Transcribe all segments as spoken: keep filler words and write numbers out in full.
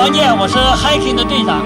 王健，我是 hiking 的队长。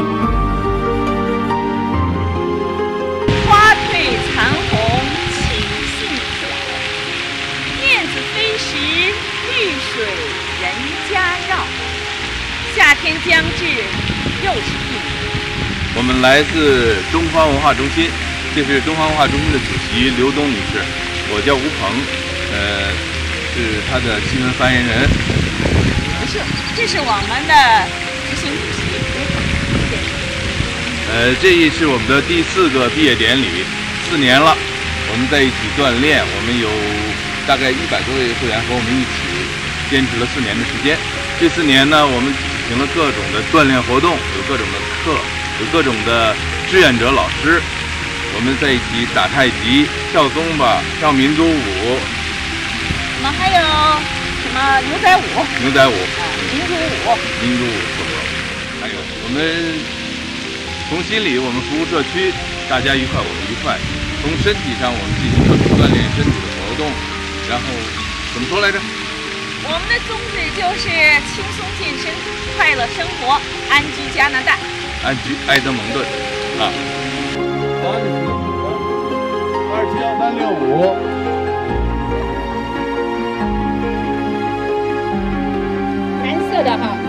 花褪残红请信条，燕子飞时绿水人家绕。夏天将至，又是一年。 我们来自东方文化中心，这是东方文化中心的主席刘东女士，我叫吴鹏，呃，是她的新闻发言人。 不是，这是我们的执行主席吴鹏先生。 呃，这一是我们的第四个毕业典礼，四年了，我们在一起锻炼，我们有大概一百多位会员和我们一起坚持了四年的时间。这四年呢，我们举行了各种的锻炼活动，有各种的课。有各种的志愿者老师，我们在一起打太极、跳宗吧、跳民族舞。 我们还有什么牛仔舞？ 牛仔舞、 啊，民族舞、 民族舞错不了。还有我们从心里，我们服务社区，大家愉快，我们愉快。从身体上，我们进行各种锻炼身体的活动。然后怎么说来着？ 我们的宗旨就是轻松健身、快乐生活、安居加拿大。 安居埃德蒙顿，啊， 二七幺三六五， 蓝色的哈。